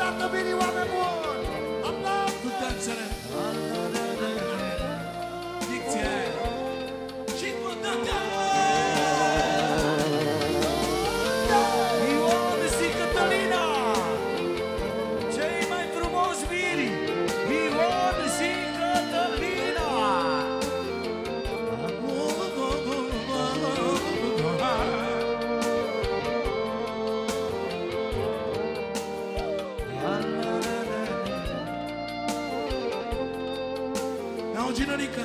dată, bine, oameni buni! Cu tățele. Dicție. Și cu tățele. Ion și Cătălina, cei mai frumoși viri, Ion și Cătălina. Ia-o, ginărică.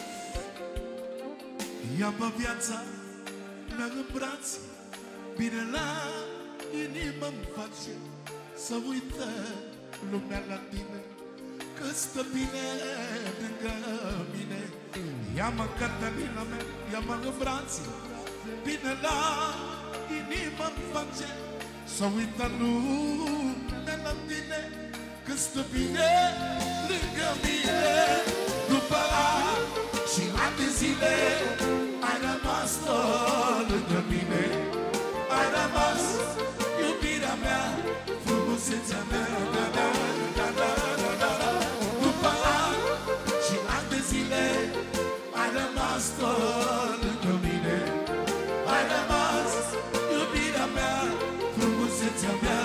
Ia-mă viața mea în brațe, bine la inimă-mi face să uită lumea la tine, că stă bine lângă mine. Ia-mă, Cătălina mea, ia-mă în brațe, bine la inimă-mi face să uită lumea la tine, că stă bine lângă mine. După ani și ani de zile ai rămas tot lângă mine. Ai rămas iubirea mea, frumusețea mea, da, da, da, da, da, da, da. După ani și ani de zile ai rămas tot lângă mine. Ai rămas iubirea mea, frumusețea mea.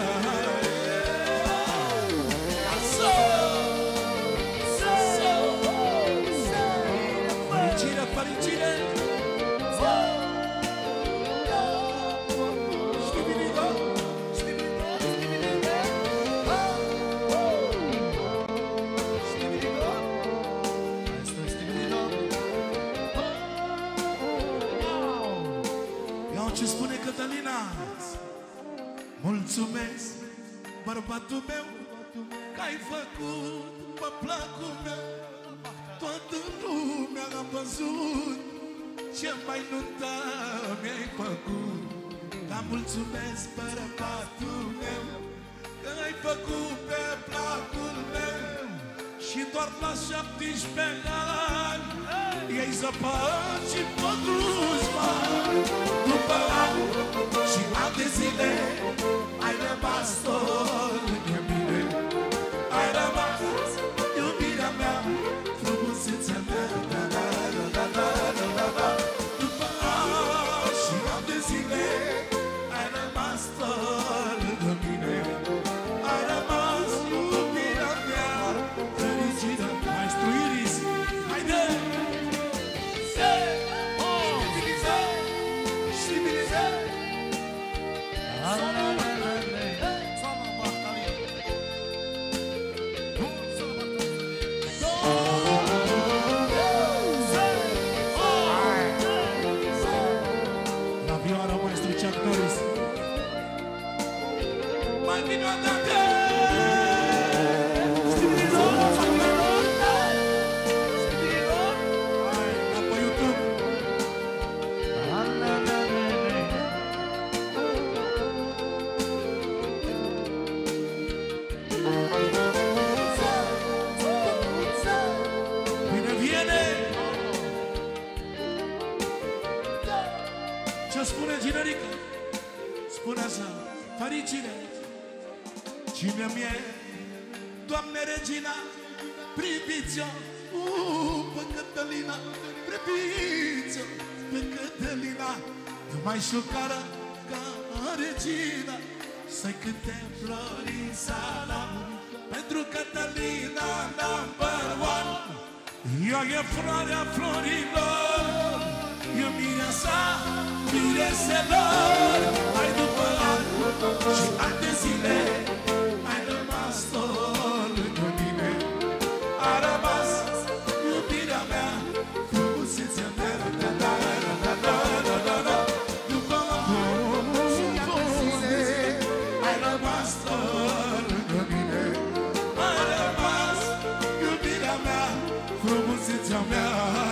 Ce spune Cătălina? Mulțumesc, bărbatul meu, că ai făcut pe placul meu. Toată lumea a văzut ce mai nuntă mi-ai făcut. Dar mulțumesc, bărbatul meu, că ai făcut pe placul meu. Și doar la 17 ani i-ai zăpat și pătruși bani. După ani și ani de zile ai rămas tot lângă mine. Ai rămas iubirea mea, frumusețea mea, da, da, da, da, da, da, da. După ani și ani de zile ai rămas tot lângă mine. Ai rămas iubirea mea, fericită. Maestru Iris, haide! La vioară, maestru Chuck Norris. Mai vine o dată! Hai, pe YouTube. Bine viene! Ce spune ginerică? Spune așa, fericire. Cine mie, Doamne Regina, priviți-o pe Cătălina, priviți-o pe Cătălina, numai șucară ca regina, să-i cânte florii salam. Pentru Cătălina number one, ea e floarea florilor, e mireasa mireselor. Hai după ani și ani de zile ai rămas tot lângă mine. A rămas iubirea mea, frumusețea mea, da, da, da, da, da, da, da. După ani și ani de zile ai rămas tot lângă mine. Ai rămas iubirea mea, frumusețea mea.